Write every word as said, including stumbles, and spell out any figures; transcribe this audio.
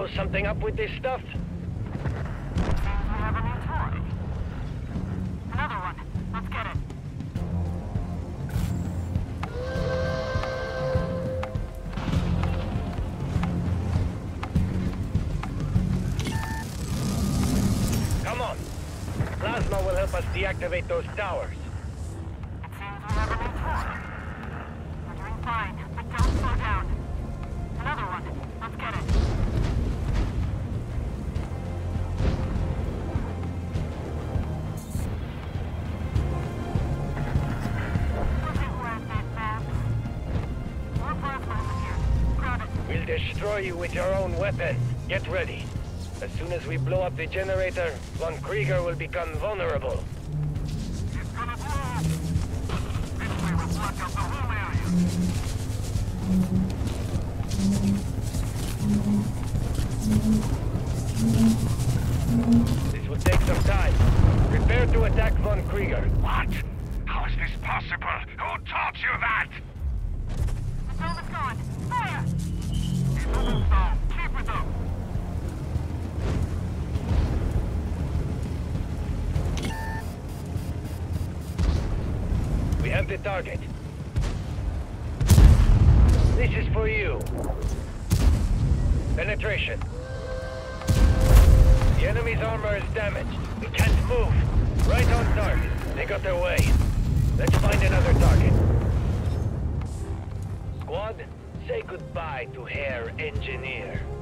something up with this stuff? Seems we have a new toy. Another one. Let's get it. Come on. Plasma will help us deactivate those towers. It seems we have a new toy. We're doing fine, but don't slow down. Another one. Let's get it. We'll destroy you with your own weapon. Get ready. As soon as we blow up the generator, Von Krieger will become vulnerable. It's gonna blow! This way will block out the whole area. This will take some time. Prepare to attack Von Krieger. What? How is this possible? Who taught you that? The dome is gone. Fire! Keep moving, Stone. Keep it up. We have the target. This is for you. Penetration. The enemy's armor is damaged. We can't move. Right on target. They got their way. Let's find another target. Squad, say goodbye to Herr Engineer.